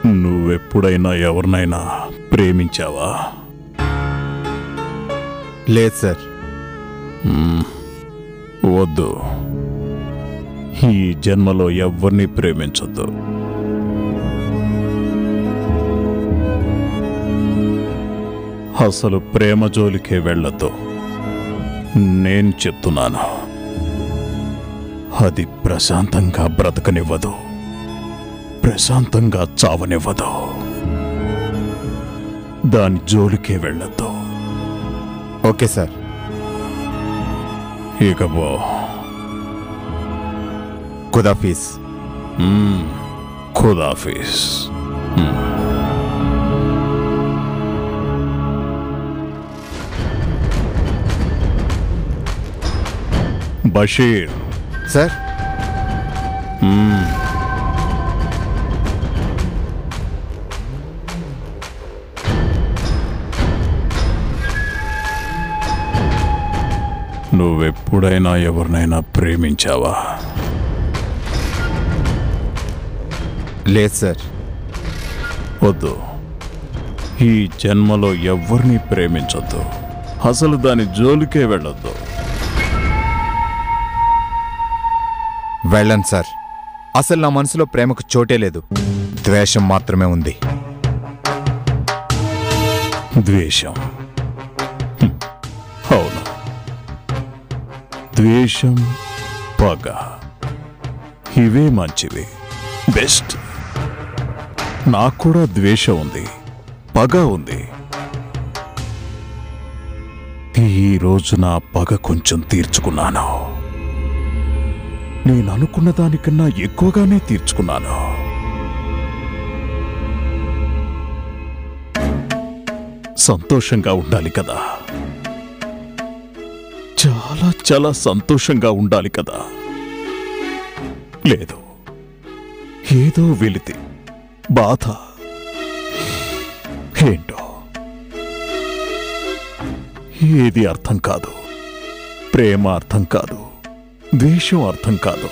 నువ్వెప్పుడైనా ఎవరినైనా ప్రేమించావా? లేదు సార్. వద్దు, ఈ జన్మలో ఎవరిని ప్రేమించొద్దు. అసలు ప్రేమ జోలికే వెళ్ళొద్దు. నేను చెప్తున్నాను, అది ప్రశాంతంగా బ్రతకనివ్వదు, ప్రశాంతంగా చావనివ్వదు. దాని జోలికే వెళ్ళొద్దు. Okay sir. ఇకపో. ఖుదాఫీజ్. ఖుదాఫీజ్. బషీర్ సార్. నువ్వెప్పుడైనా ఎవరినైనా ప్రేమించావా? లేదు సార్. వద్దు, ఈ జన్మలో ఎవరిని ప్రేమించొద్దు, అసలు దాని జోలికే వెళ్ళొద్దు. వెళ్ళను సార్. అసలు నా మనసులో ప్రేమకు చోటే లేదు, ద్వేషం మాత్రమే ఉంది. ద్వేషం? అవును, ద్వేషం, పగ, ఇవే మంచివి, బెస్ట్. నాకు కూడా ద్వేషం ఉంది, పగ ఉంది. ఈరోజు నా పగ కొంచెం తీర్చుకున్నాను. నేను అనుకున్న దానికన్నా ఎక్కువగానే తీర్చుకున్నాను. సంతోషంగా ఉండాలి కదా, చాలా చాలా సంతోషంగా ఉండాలి కదా. లేదు, ఏదో వెలితి, బాధ, ఏంటో ఏది అర్థం కాదు. ప్రేమ అర్థం కాదు, ద్వేషం అర్థం కాదు.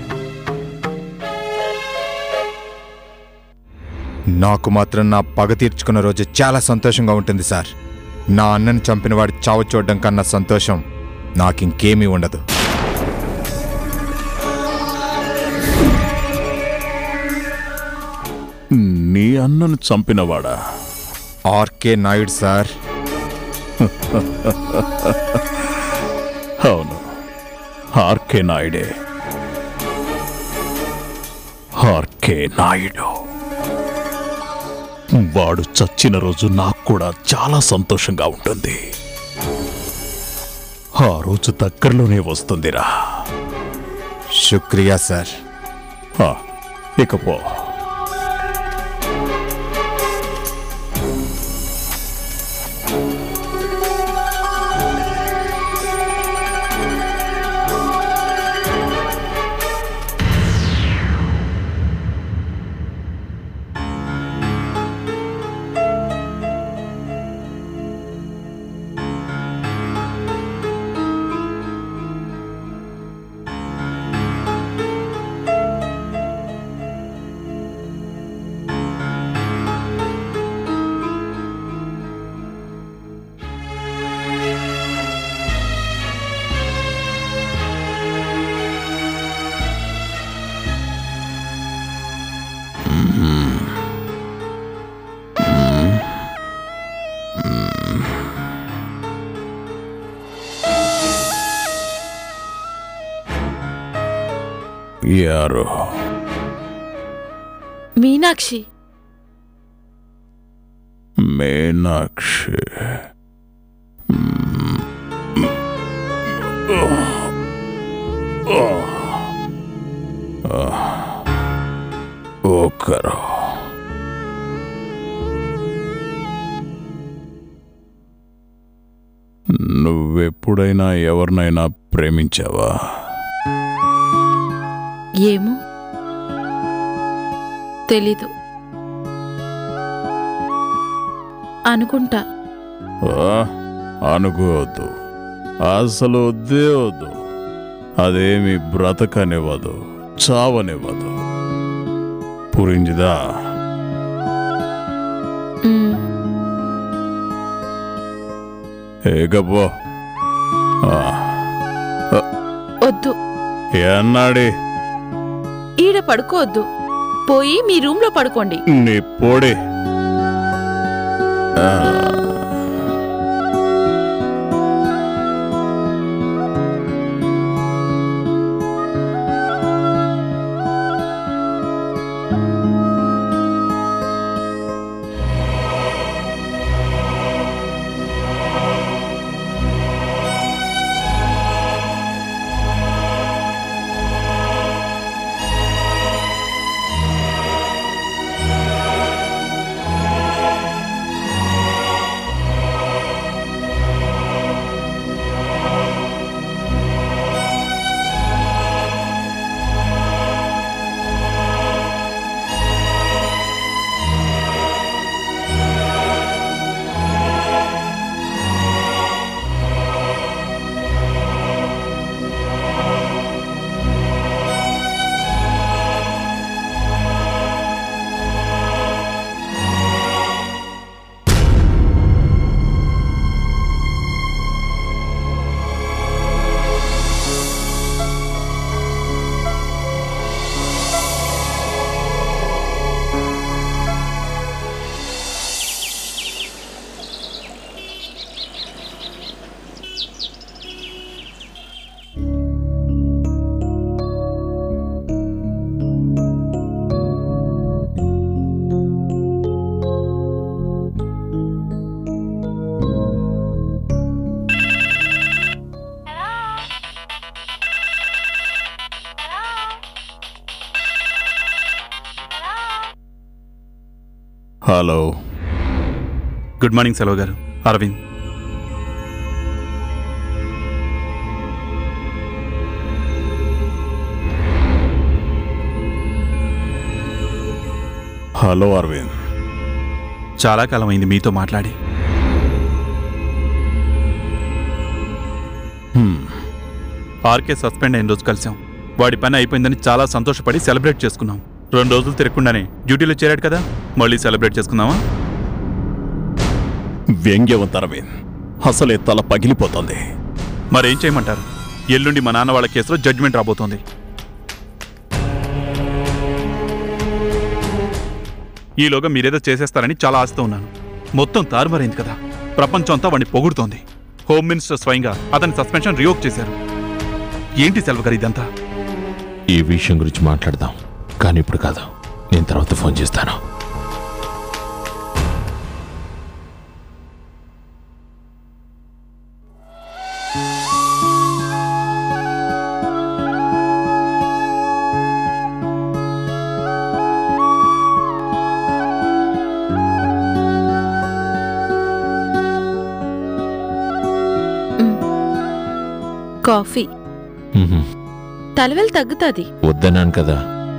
నాకు మాత్రం నా పగ తీర్చుకున్న రోజు చాలా సంతోషంగా ఉంటుంది సార్. నా అన్నను చంపిన వాడి చావు చూడడం కన్నా సంతోషం నాకింకేమీ ఉండదు. నీ అన్నను చంపినవాడా? RK Naidu sir. అవును, ఆర్కే నాయుడే. ఆర్కే నాయుడు. వాడు చచ్చిన రోజు నాకు కూడా చాలా సంతోషంగా ఉంటుంది. ఆ రోజు దగ్గరలోనే వస్తుందిరా. శుక్రియా సార్. ఇకపో. యారు? మీనాక్షి. మీనాక్షి. ఓకరో. నువ్వెప్పుడైనా ఎవరినైనా ప్రేమించావా? ఏమో తెలీదు, అనుకుంటా. అనుకోవద్దు, అసలు వద్దే వద్దు. అదేమి బ్రతకనివ్వదు, చావనివ్వదు. పురింజిదా? మ్, ఏ గబ్బో వద్దు. ఏన్నాడి ఈడ పడుకోవద్దు. పోయి మీ రూమ్లో పడుకోండి. నీ పోడి హలో. గుడ్ మార్నింగ్ సెలవు గారు. అరవింద్. హలో అరవింద్. చాలా కాలం అయింది మీతో మాట్లాడి. ఆర్కే సస్పెండ్ అయిన రోజు కలిసాం. వాడి పని అయిపోయిందని చాలా సంతోషపడి సెలబ్రేట్ చేసుకున్నాం. 2 రోజులు తిరగకుండానే డ్యూటీలో చేరాడు కదా, మళ్ళీ సెలబ్రేట్ చేసుకుందామా? వ్యంగ్యవంత అరవింద్, అసలే తల పగిలిపోతుంది. మరేం చేయమంటారు? ఎల్లుండి మా నాన్న వాళ్ళ కేసులో జడ్జిమెంట్ రాబోతోంది. ఈలోగా మీరేదో చేసేస్తారని చాలా ఆశతో ఉన్నాను. మొత్తం తారుమారైంది కదా. ప్రపంచం అంతా వాడిని పొగుడుతోంది. హోమ్ మినిస్టర్ స్వయంగా అతని సస్పెన్షన్ రివోక్ చేశారు. ఏంటి సెల్వ గారు ఇదంతా? ఈ విషయం గురించి మాట్లాడదాం, కానీ ఇప్పుడు కాదు. నేను తర్వాత ఫోన్ చేస్తాను. కాఫీ. తలవేలు తగ్గుతుంది. వద్దన్నాను కదా.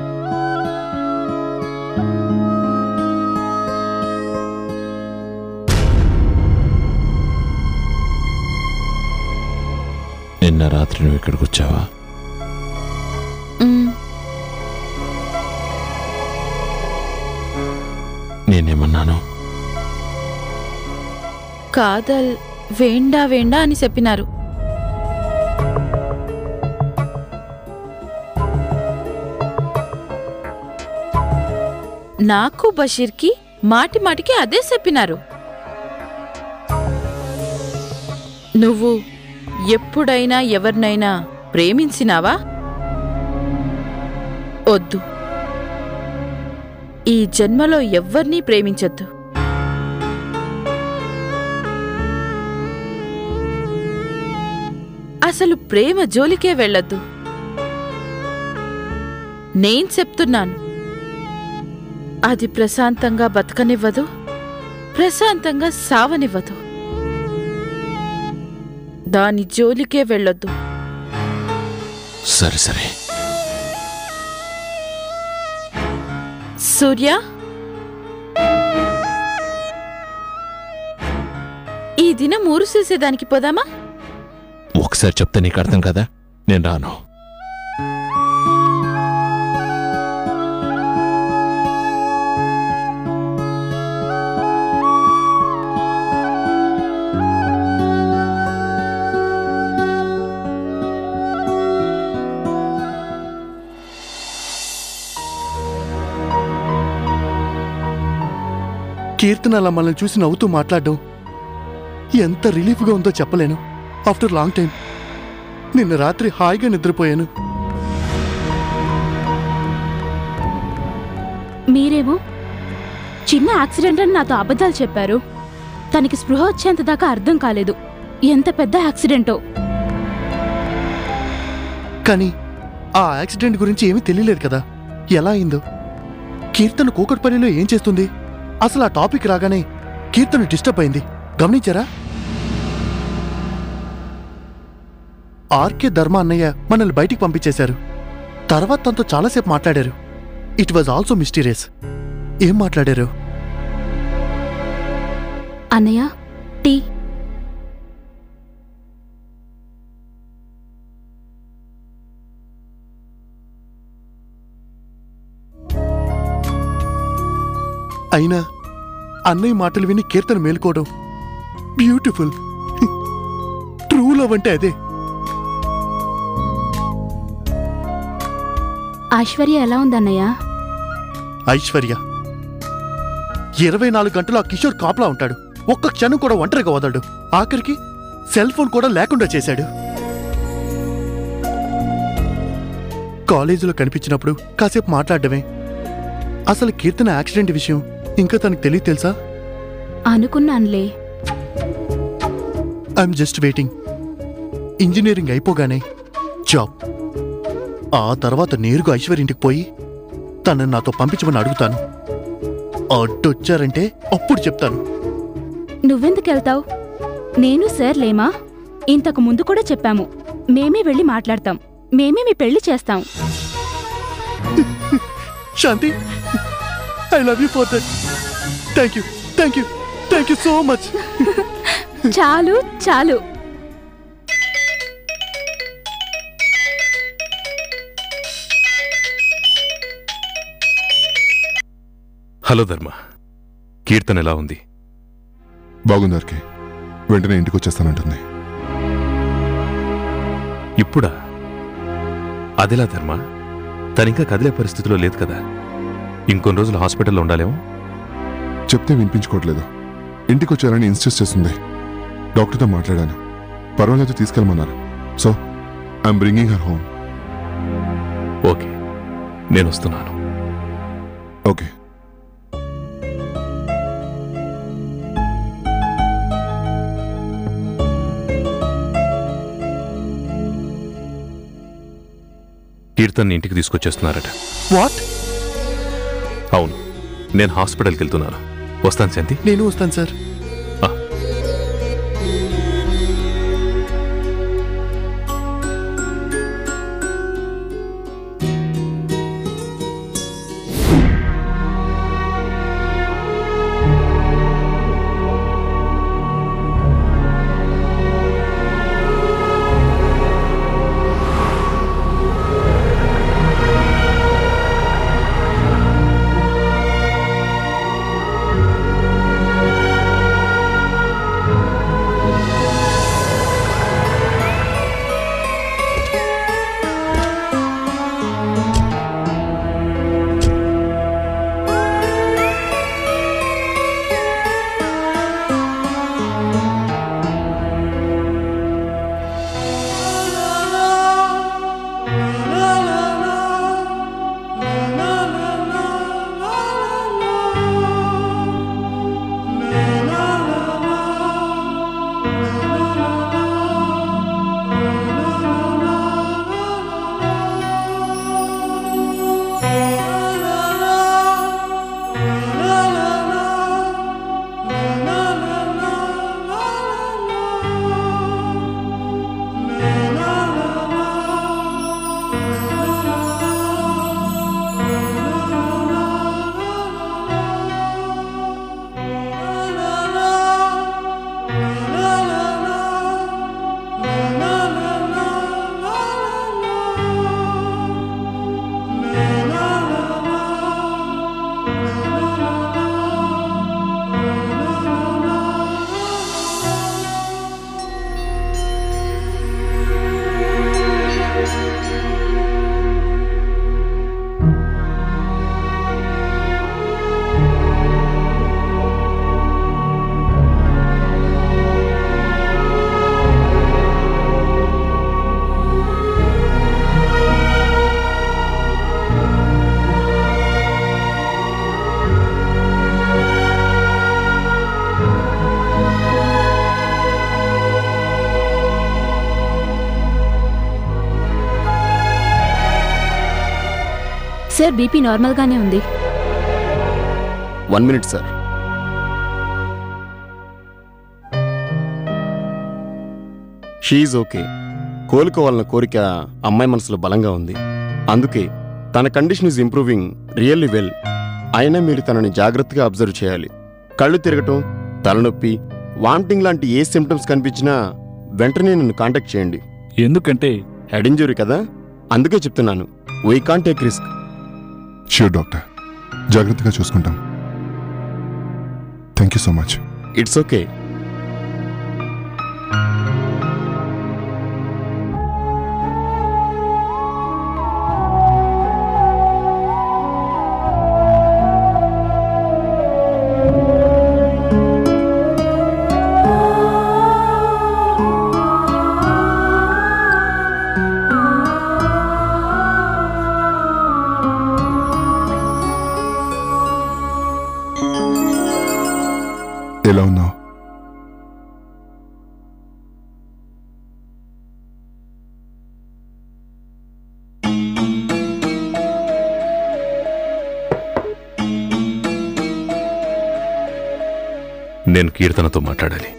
నిన్న రాత్రి నువ్వు ఇక్కడికి వచ్చావా? నేనేమన్నాను? కాదల్ వేండా వేండా అని చెప్పినారు. నాకు బషీర్కి మాటి మాటికి అదే చెప్పినారు. నువ్వు ఎప్పుడైనా ఎవరినైనా ప్రేమించినావా? వద్దు. ఈ జన్మలో ఎవ్వర్నీ ప్రేమించొద్దు. అసలు ప్రేమ జోలికే వెళ్ళొద్దు. నేను చెప్తున్నాను, అది ప్రశాంతంగా బతకనివ్వదు, ప్రశాంతంగా సావనివ్వదు. దాని జోలికే వెళ్ళొద్దు. సరే సరే. సూర్య, ఈ దినం ఊరు చూసేదానికి పోదామా? ఒకసారి చెప్తే నీకు అర్థం కదా. నేను రాను. కీర్తన అలా మనల్ని చూసి నవ్వుతూ మాట్లాడడం ఎంత రిలీఫ్గా ఉందో చెప్పలేను. ఆఫ్టర్ లాంగ్ టైం నిన్న రాత్రి హాయిగా నిద్రపోయాను. మీరేమో చిన్న యాక్సిడెంట్ అని నాతో అబద్ధాలు చెప్పారు. తనకి స్పృహ వచ్చేంత దాకా అర్థం కాలేదు ఎంత పెద్ద యాక్సిడెంటో. కానీ ఆ యాక్సిడెంట్ గురించి ఏమీ తెలియలేదు కదా, ఎలా అయిందో. కీర్తన కూకట్పల్లిలో ఏం చేస్తుంది? అసలు ఆ టాపిక్ రాగానే కీర్తన డిస్టర్బ్ అయింది, గమనించారా? ఆర్కే ధర్మ అన్నయ్య మనల్ని బయటికి పంపించేశారు. తర్వాత తనతో చాలాసేపు మాట్లాడారు. It was also mysterious. ఏం మాట్లాడారు? అన్నయ్య టీ. అయినా అన్నయ్య మాటలు విని కీర్తన మేలుకోవడం బ్యూటిఫుల్. ట్రూ లవ్ అంటే అదే. ఐశ్వర్య ఎలా ఉందన్నయ్య? ఐశ్వర్య 24 గంటలు ఆ కిషోర్ కాపలా ఉంటాడు. ఒక్క క్షణం కూడా ఒంటరిగా వదలడు. ఆఖరికి సెల్ ఫోన్ కూడా లేకుండా చేశాడు. కాలేజీలో కనిపించినప్పుడు కాసేపు మాట్లాడడమే. అసలు కీర్తన యాక్సిడెంట్ విషయం ఇంకా తనకు తెలియదు తెలుసా? అనుకున్నానులే. I'm just waiting. ఇంజనీరింగ్ అయిపోగానే జాబ్. ఆ తర్వాత నేరుగా ఐశ్వర్య ఇంటికి పోయి తనని నాతో పంపించమని అడుగుతాను. అడ్డొచ్చారంటే అప్పుడు చెప్తాను. నువ్వెందుకెళ్తావు? నేను సార్ లేమా? ఇంతకు ముందు కూడా చెప్పాము, మేమే వెళ్ళి మాట్లాడతాం, మేమే మీ పెళ్లి చేస్తాం. Shanti, I love you for that. Thank you, thank you, thank you so much. చాలు చాలు. హలో ధర్మ, కీర్తన ఎలా ఉంది? బాగుందరికి. వెంటనే ఇంటికి వచ్చేస్తానంటుంది. ఇప్పుడా? అదిలా ధర్మ, తనింకా కదిలే పరిస్థితిలో లేదు కదా. ఇంకొన్ని రోజులు హాస్పిటల్లో ఉండాలేమో. చెప్తే వినిపించుకోవట్లేదు. ఇంటికి వచ్చారని ఇన్సిస్ట్ చేస్తుంది. డాక్టర్తో మాట్లాడాను, పర్వాలేదు తీసుకెళ్ళమన్నారు. So I'm bringing her home. Okay, నేను వస్తున్నాను. ఓకే. కీర్తన్ని ఇంటికి తీసుకొచ్చేస్తున్నారట. వాట్? అవును, నేను హాస్పిటల్కి వెళ్తున్నాను. వస్తాను శాంతి. నేను వస్తాను సార్. షుగర్ బీపీ నార్మల్గానే ఉంది. 1 minute సార్. She's okay. కోలుకోవాలన్న కోరిక అమ్మాయి మనసులో బలంగా ఉంది. అందుకే తన condition is improving really well. అయినా మీరు తనని జాగ్రత్తగా అబ్జర్వ్ చేయాలి. కళ్ళు తిరగటం, తలనొప్పి, వామిటింగ్ లాంటి ఏ సిమ్టమ్స్ కనిపించినా వెంటనే నన్ను కాంటాక్ట్ చేయండి. ఎందుకంటే హెడ్ ఇంజురీ కదా, అందుకే చెప్తున్నాను. We can't take risk. Sure doctor, జాగ్రత్తగా చూసుకుంటాం. Thank you so much. It's okay. ఎలా ఉన్నావు? నేను కీర్తనతో మాట్లాడాలి.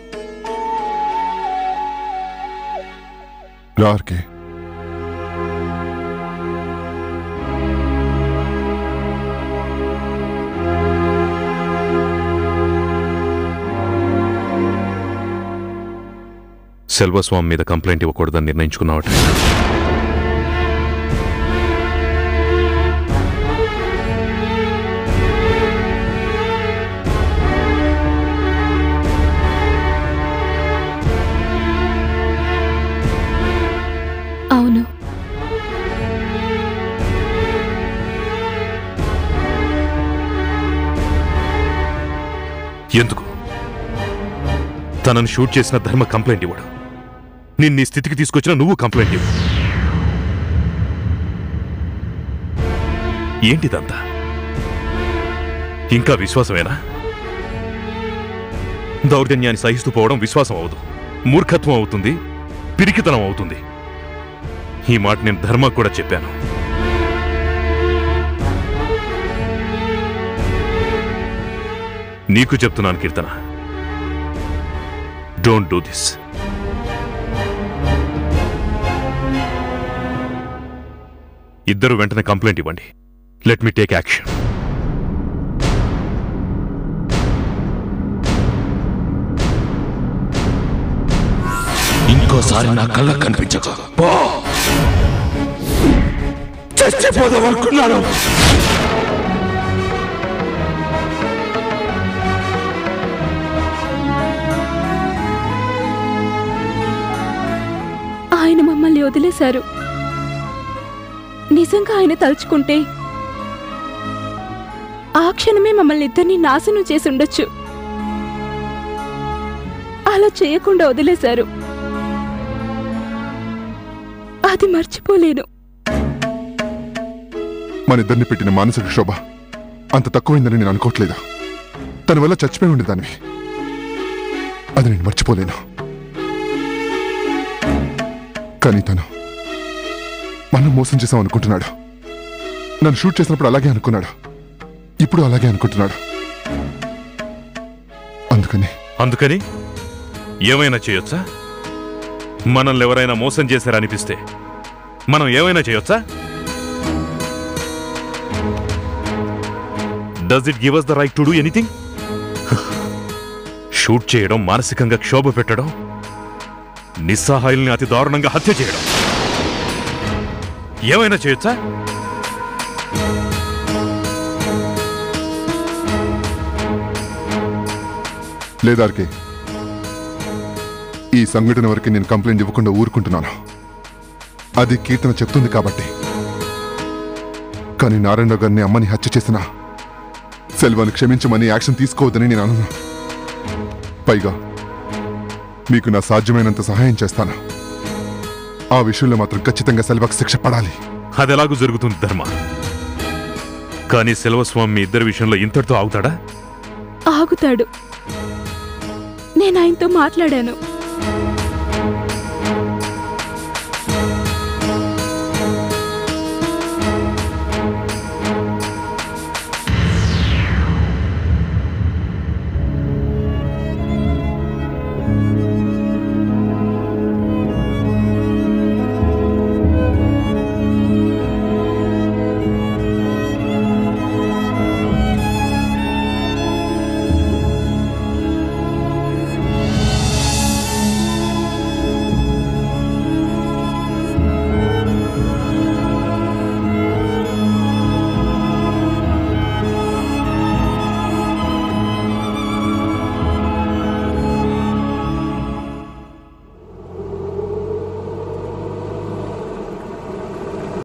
రార్కే, సెల్వస్వామి మీద కంప్లైంట్ ఇవ్వకూడదని నిర్ణయించుకున్నావట. అవును. ఎందుకు? తనను షూట్ చేసిన ధర్మ కంప్లైంట్ ఇవ్వడు. నిన్నీ స్థితికి తీసుకొచ్చిన నువ్వు కంప్లైంట్ ఇవ్వు. ఏంటిదంతా? ఇంకా విశ్వాసమేనా? దౌర్జన్యాన్ని సహిస్తూ పోవడం విశ్వాసం అవదు, మూర్ఖత్వం అవుతుంది, పిరికితనం అవుతుంది. ఈ మాట నేను ధర్మకు కూడా చెప్పాను. నీకు చెప్తున్నాను కీర్తన, డోంట్ డూ దిస్. ఇద్దరు వెంటనే కంప్లైంట్ ఇవ్వండి. Let me take action. ఇంకోసారి నా కళ్ళకు కనిపించక చచ్చిపోదామనుకున్నాను. ఆయన మమ్మల్ని వదిలేశారు. నిజంగా ఆయన తలుచుకుంటే ఆ క్షణమే మమ్మల్ని ఇద్దరిని నాశనం చేసి ఉండొచ్చు. అలా చేయకుండా వదిలేశారు. అది మర్చిపోలేను. మనిద్దరిని పెట్టిన మానసిక క్షోభ అంత తక్కువైందని నేను అనుకోవట్లేదు. తన వల్ల చచ్చిపోయి ఉండేదానివి. అది నేను మర్చిపోలేను. కానీ తను మనం మోసం చేసాం అనుకుంటున్నాడు. నన్ను షూట్ చేసినప్పుడు అలాగే అనుకున్నాడు, ఇప్పుడు అలాగే అనుకుంటున్నాడు. అందుకని ఏమైనా చేయొచ్చా? మనల్ని ఎవరైనా మోసం చేశారనిపిస్తే మనం ఏమైనా చేయొచ్చా? Does it give us the right to do anything? Shoot చేయడం, మానసికంగా క్షోభ పెట్టడం, నిస్సహాయుల్ని అతి దారుణంగా హత్య చేయడం, ఏమైనా చేయొచ్చా? లేదార్కే, ఈ సంఘటన వరకు నేను కంప్లైంట్ ఇవ్వకుండా ఊరుకుంటున్నాను. అది కీర్తన చెప్తుంది కాబట్టి. కానీ నారాయణరావు గారిని అమ్మని హత్య చేసిన సెల్వాన్ని క్షమించమని యాక్షన్ తీసుకోవద్దని నేను అన్నాను. పైగా మీకు నా సాధ్యమైనంత సహాయం చేస్తాను. ఆ విషయంలో మాత్రం ఖచ్చితంగా సెల్వాకు శిక్ష పడాలి. అదెలాగూ జరుగుతుంది ధర్మ. కానీ సెల్వస్వామి మీ ఇద్దరి విషయంలో ఇంతటితో ఆగుతాడా? ఆగుతాడు. నేను ఆయనతో మాట్లాడాను.